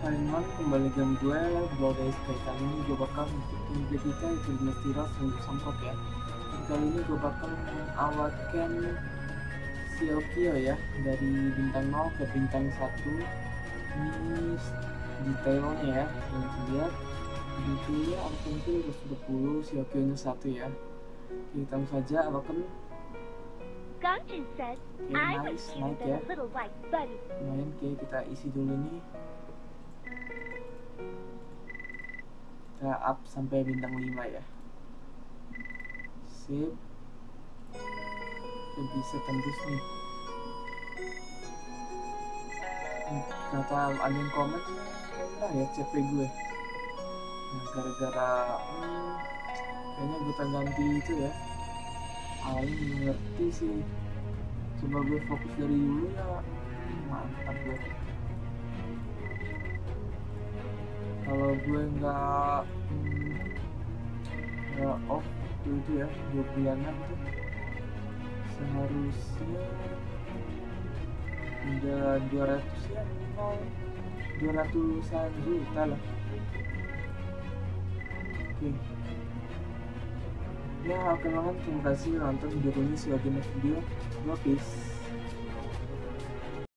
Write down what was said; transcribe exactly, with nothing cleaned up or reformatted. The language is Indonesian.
Hai teman, kembali game gue. Gue guys, kayak kali ini gue bakal ngikutin B tiga itu Dinasti untuk Samprot ya. Dan kali ini gue bakal mengawalkan Xiaoqiao ya, dari bintang nol ke bintang satu. Ini detailnya ya, yang terlihat detailnya awakan itu seratus dua puluh, Xiaoqiao nya satu ya. Kita langsung saja awakan. Gongchen said, Oke, I was nice, cuter naik than ya. a little white bunny. Lumayan, oke kita isi dulu nih. Kita up sampai bintang lima ya. Sip. Kita bisa tembus nih. Kata ada yang komen, nah ya C P gue. Nah, gara-gara hmm, kayaknya gue ganti itu ya. Awalnya belum ngerti sih. Coba gue fokus dari dulu ya. Mantap gue. Kalau gue nggak hmm, nggak off waktu itu ya, dua bulanan tuh seharusnya udah dua ratus ya, minimal dua ratusan juta lah. Oke, ya oke banget, terima kasih nonton videonya. See you again next video. Love, peace.